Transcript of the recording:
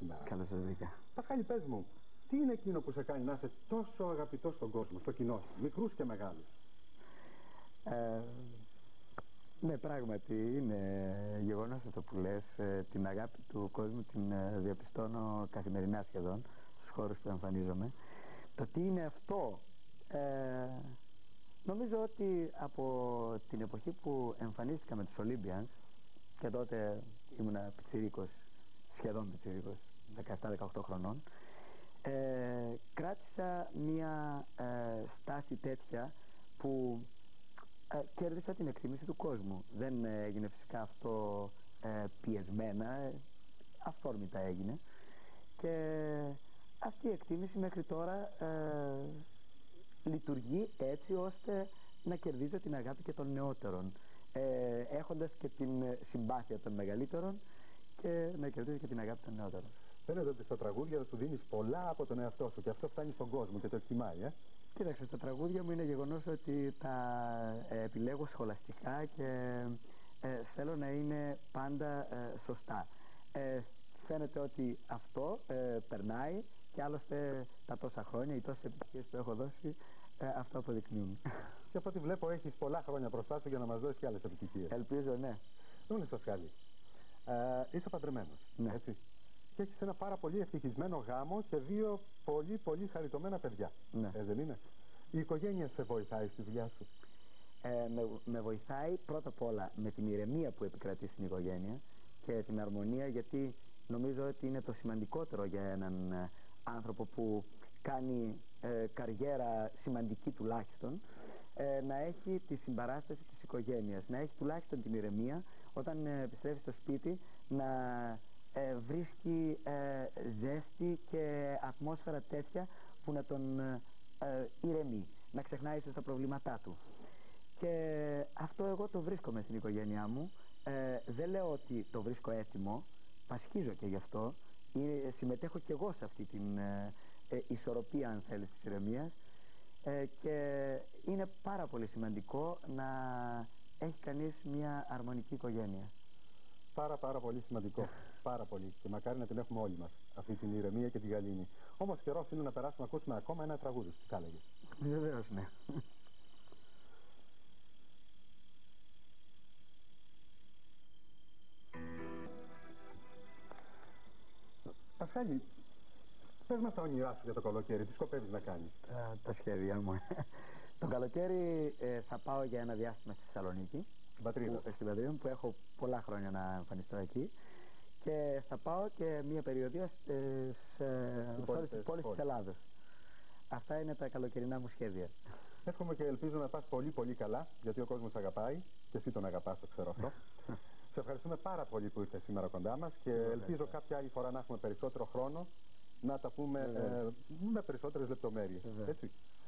σήμερα. Καλώς σας βρήκα. Πασχάλη, πες μου, τι είναι εκείνο που σε κάνει να είσαι τόσο αγαπητός στον κόσμο, στο κοινό σου, μικρούς και μεγάλους? Ναι, πράγματι είναι γεγονός αυτό που λες. Την αγάπη του κόσμου την διαπιστώνω καθημερινά σχεδόν στους χώρους που εμφανίζομαι. Το τι είναι αυτό, νομίζω ότι από την εποχή που εμφανίστηκα με τους Olympians, και τότε ήμουνα πιτσιρίκος, σχεδόν πιτσιρίκος, 17-18 χρονών, κράτησα μία στάση τέτοια που κέρδισα την εκτίμηση του κόσμου. Δεν έγινε φυσικά αυτό πιεσμένα, αυθόρμητα έγινε, και αυτή η εκτίμηση μέχρι τώρα λειτουργεί έτσι ώστε να κερδίζω την αγάπη και των νεότερων, έχοντας και την συμπάθεια των μεγαλύτερων, και να κερδίζω και την αγάπη των νεότερων. Φαίνεται ότι στα τραγούδια σου δίνεις πολλά από τον εαυτό σου και αυτό φτάνει στον κόσμο και το εκτιμάει, Κοίταξε, στα τραγούδια μου είναι γεγονός ότι τα επιλέγω σχολαστικά και θέλω να είναι πάντα σωστά. Φαίνεται ότι αυτό περνάει, και άλλωστε τα τόσα χρόνια, οι τόσες επιτυχίες που έχω δώσει, αυτό αποδεικνύουν. Και από ό,τι βλέπω έχεις πολλά χρόνια μπροστά σου για να μας δώσεις και άλλες επιτυχίες. Ελπίζω, ναι. Δεν μου λες, Πασχάλη, είσαι παντρεμένος, Ναι. έτσι? Και έχεις ένα πάρα πολύ ευτυχισμένο γάμο και δύο πολύ χαριτωμένα παιδιά. Ναι. Δεν είναι? Η οικογένεια σε βοηθάει στη δουλειά σου? Με βοηθάει πρώτα απ' όλα με την ηρεμία που επικρατεί στην οικογένεια και την αρμονία, γιατί νομίζω ότι είναι το σημαντικότερο για έναν άνθρωπο που κάνει καριέρα σημαντική τουλάχιστον, να έχει τη συμπαράσταση της οικογένειας, να έχει τουλάχιστον την ηρεμία όταν επιστρέφει στο σπίτι, να βρίσκει ζέστη και ατμόσφαιρα τέτοια που να τον ηρεμεί, να ξεχνάει ίσως τα προβλήματά του. Και αυτό εγώ το βρίσκομαι στην οικογένειά μου. Δεν λέω ότι το βρίσκω έτοιμο, πασχίζω και γι' αυτό, συμμετέχω και εγώ σε αυτή την ισορροπία, αν θέλεις, της ηρεμίας, και είναι πάρα πολύ σημαντικό να έχει κανείς μια αρμονική οικογένεια. Πάρα πολύ σημαντικό. Πάρα πολύ. Και μακάρι να την έχουμε όλοι μας, αυτή την ηρεμία και την γαλήνη. Όμως καιρός είναι να περάσουμε να ακούσουμε ακόμα ένα τραγούδι, τι θα έλεγες? Βεβαίως, ναι. Πασχάλη, πες μας τα όνειρά σου για το καλοκαίρι, τι σκοπεύεις να κάνεις? Τα σχέδια μου. Το καλοκαίρι θα πάω για ένα διάστημα στη Θεσσαλονίκη, στην πατρίδα μου, που έχω πολλά χρόνια να εμφανιστώ εκεί, και θα πάω και μια περιοδία σε όλες τις πόλεις της Ελλάδος. Αυτά είναι τα καλοκαιρινά μου σχέδια. Εύχομαι και ελπίζω να πας πολύ καλά, γιατί ο κόσμος αγαπάει και εσύ τον αγαπάς, το ξέρω αυτό. Σε ευχαριστούμε πάρα πολύ που ήρθες σήμερα κοντά μας και ελπίζω κάποια άλλη φορά να έχουμε περισσότερο χρόνο να τα πούμε με περισσότερες λεπτομέρειες. Έτσι.